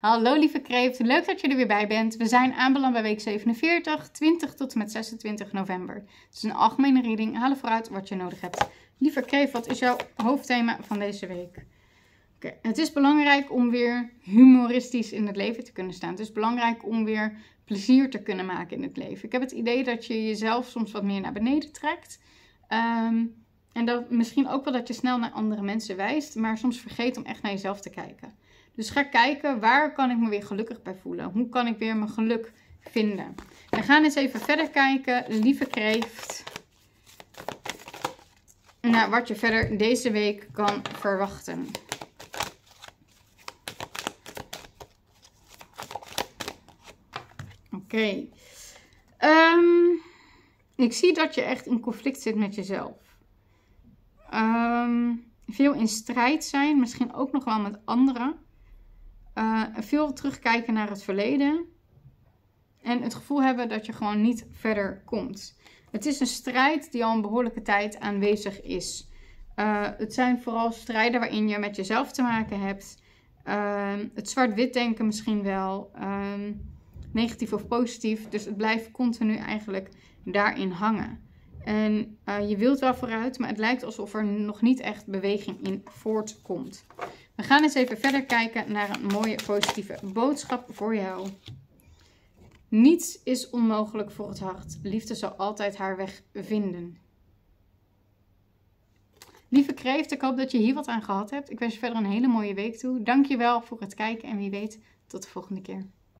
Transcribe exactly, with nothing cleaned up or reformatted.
Hallo lieve kreeft, leuk dat je er weer bij bent. We zijn aanbeland bij week zevenenveertig, twintig tot en met zesentwintig november. Het is een algemene reading, haal vooruit wat je nodig hebt. Lieve kreeft, wat is jouw hoofdthema van deze week? Okay. Het is belangrijk om weer humoristisch in het leven te kunnen staan. Het is belangrijk om weer plezier te kunnen maken in het leven. Ik heb het idee dat je jezelf soms wat meer naar beneden trekt. Um, en dat misschien ook wel dat je snel naar andere mensen wijst, maar soms vergeet om echt naar jezelf te kijken. Dus ga kijken, waar kan ik me weer gelukkig bij voelen? Hoe kan ik weer mijn geluk vinden? We gaan eens even verder kijken, lieve kreeft. Naar wat je verder deze week kan verwachten. Oké. Okay. Um, ik zie dat je echt in conflict zit met jezelf. Um, veel in strijd zijn, misschien ook nog wel met anderen. Uh, veel terugkijken naar het verleden. En het gevoel hebben dat je gewoon niet verder komt. Het is een strijd die al een behoorlijke tijd aanwezig is. Uh, het zijn vooral strijden waarin je met jezelf te maken hebt. Uh, het zwart-wit denken misschien wel. Uh, negatief of positief. Dus het blijft continu eigenlijk daarin hangen. En uh, je wilt wel vooruit, maar het lijkt alsof er nog niet echt beweging in voortkomt. We gaan eens even verder kijken naar een mooie positieve boodschap voor jou. Niets is onmogelijk voor het hart. Liefde zal altijd haar weg vinden. Lieve kreeft, ik hoop dat je hier wat aan gehad hebt. Ik wens je verder een hele mooie week toe. Dankjewel voor het kijken en wie weet tot de volgende keer.